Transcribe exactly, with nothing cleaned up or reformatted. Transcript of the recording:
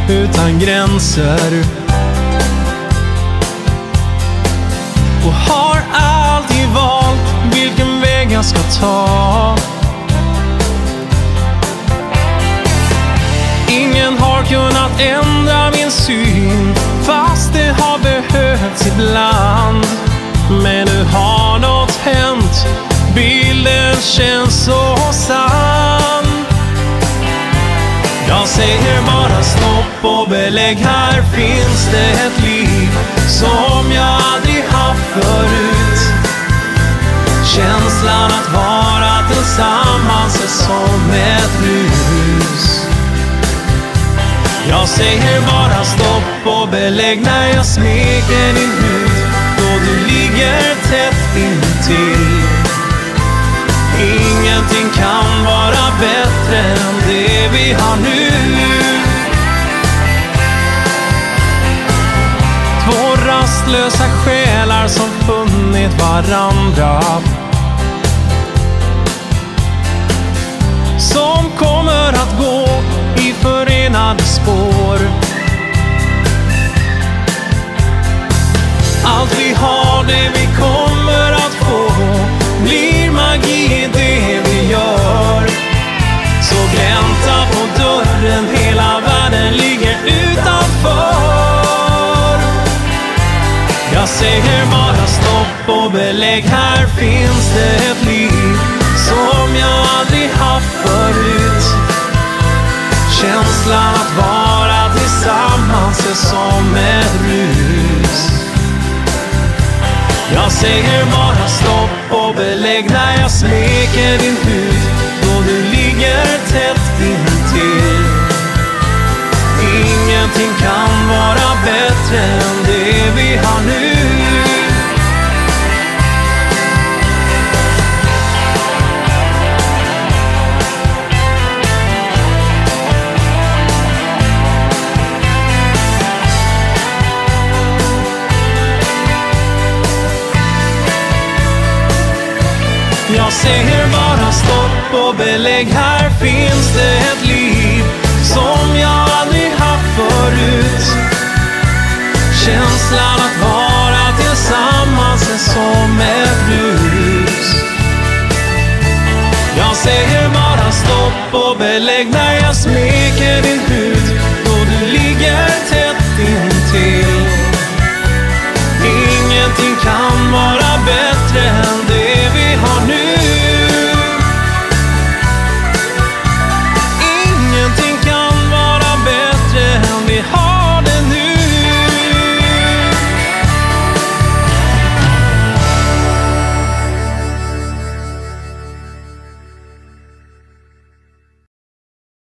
utan gränser och har alltid valt vilken väg jag ska ta. Ingen har kunnat ändra min syn, fast det har behövts ibland. Men nu har något hänt, bilden känns så sann. Jag säger bara stopp och belägg, här finns det ett liv som jag aldrig haft förut. Känslan att vara tillsammans är som ett rus. Jag säger bara stopp och belägg när jag smeker din hud då du ligger tätt intill. Ingenting kan vara bättre än det vi har nu. Två rastlösa själar som funnit varandra, som kommer att gå i förenade spår. Allt vi har, det vi kommer att få, blir magi i det vi gör. Så glänta på dörren, hela världen ligger utanför. Jag säger bara stopp och belägg, här finns det ett liv som jag aldrig haft förut. Känslan att vara tillsammans är som ett rus. Jag säger bara stopp och belägg när jag smeker din hud då du ligger tätt intill. Ingenting kan vara bättre än det vi har nu. Jag säger bara stopp och belägg, här finns det ett liv som jag aldrig haft förut. Känslan att vara tillsammans är som ett rus. Jag säger bara stopp och belägg när jag smeker din hud